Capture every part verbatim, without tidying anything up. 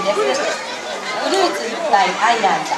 です。フルーツいっぱいアイランド。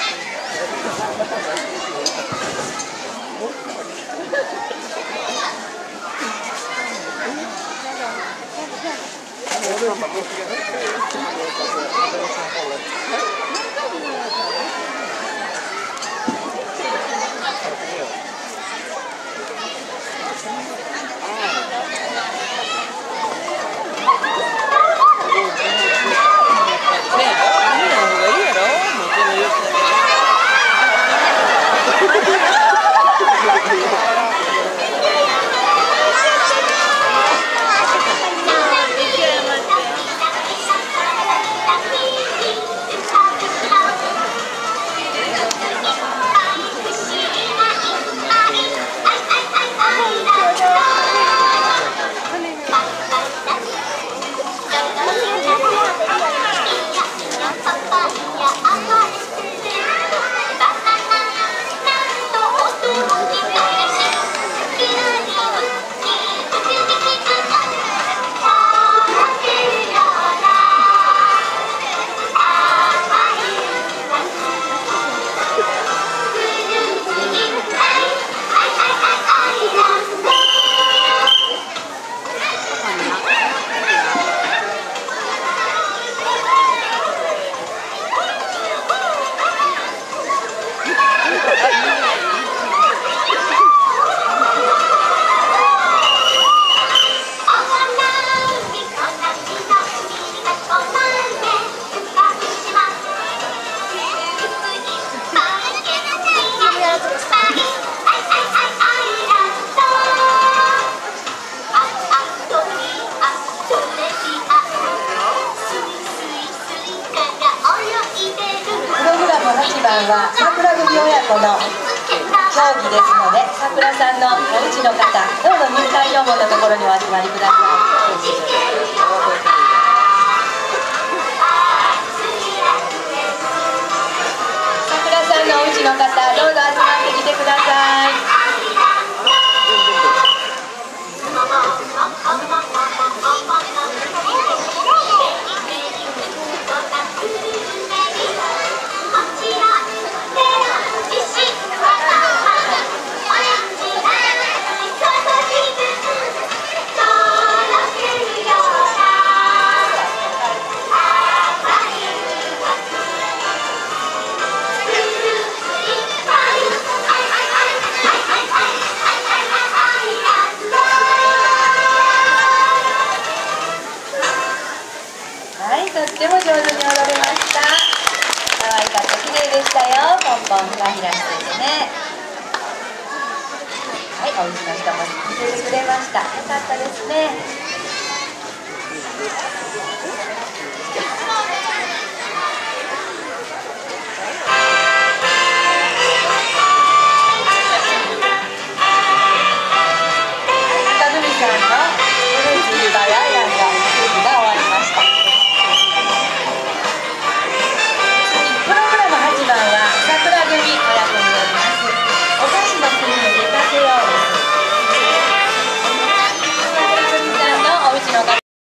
はちばんは桜組親子の競技ですので、桜さんのおうちの方、どうぞ入会要望のところにお集まりください。桜さんのおうちの方、どうぞ集まってきてください。とっても上手に踊れました。可愛かった、綺麗でしたよ。ポンポンフラフラしててね。はい、おうちの人も見ててくれました。よかったですね。